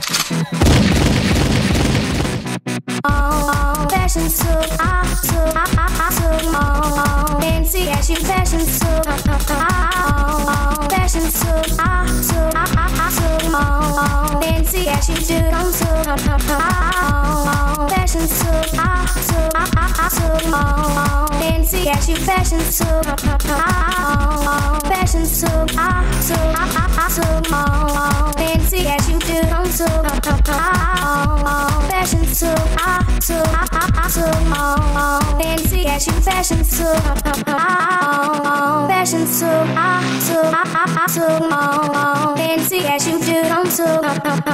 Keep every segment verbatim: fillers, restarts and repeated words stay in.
Oh, fashion soup, ah, soup, ah, ah, ah, soup, oh, fancy as you fashion soup, oh, fashion soup, ah, soup, ah, ah, ah, soup, oh, fancy as you do, come soup, oh, fashion soup, ah, soup, ah, ah, ah, soup, oh, fancy as you fashion soup, oh, fashion soup, ah, soup, ah, ah, ah, soup, oh, fancy as you do, come soup, oh, fashion soup, ah, soup, ah, ah, ah, soup, oh, fancy as you fashion soup, oh, fashion soup, ah, soup, ah, ah, ah, soup, oh, fancy as you do, come soup.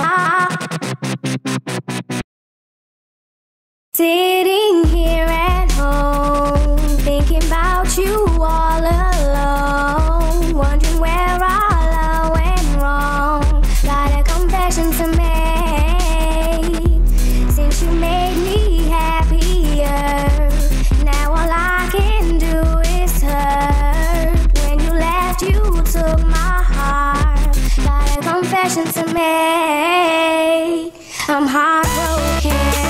Sitting here at home, thinking about you all alone, wondering where our love went wrong. Got a confession to make, since you made me happier. Now all I can do is hurt. When you left, you took my heart. Got a confession to make. I'm heartbroken.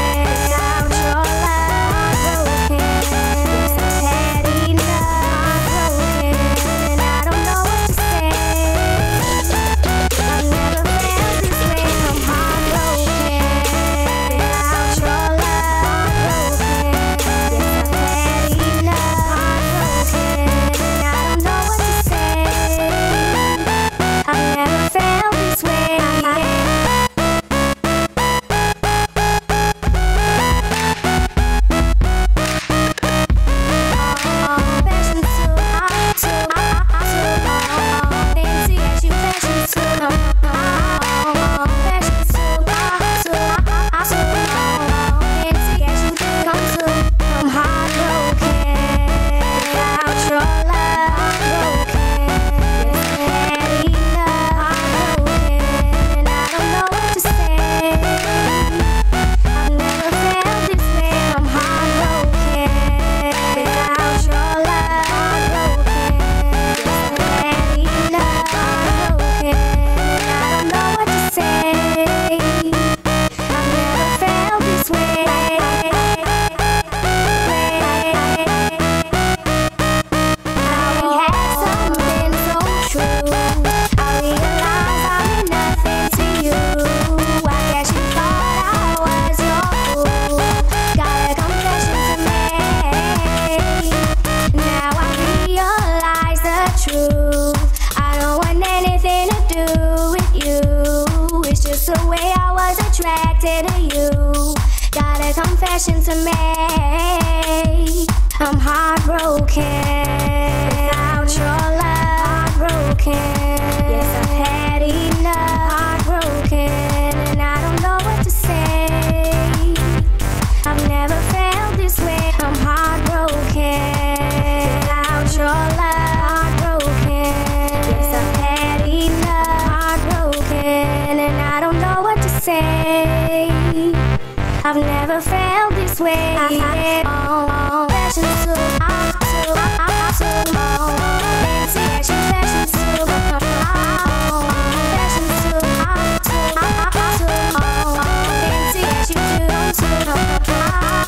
Confession to make. I'm heartbroken without your love. Heartbroken. Yes, I've had enough. Heartbroken, and I don't know what to say. I've never felt this way. I'm heartbroken without your love. Heartbroken. Yes, I've had enough. Heartbroken, and I don't know what to say. I've never felt this way. Oh, fashion soup, ah, soup, ah, ah, soup, oh, fancy as you fashion soup, oh, fashion soup, ah, soup, ah, ah, soup, oh, fancy as you do soup, oh.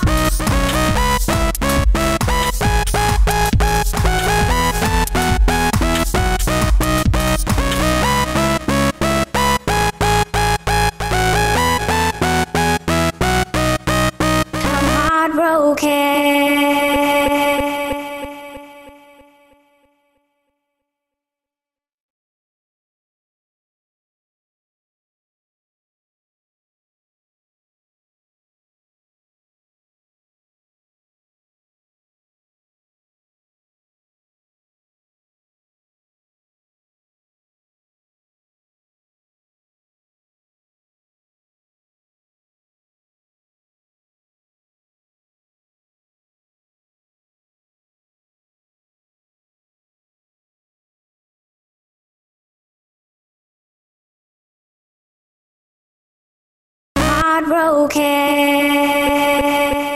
Heartbroken.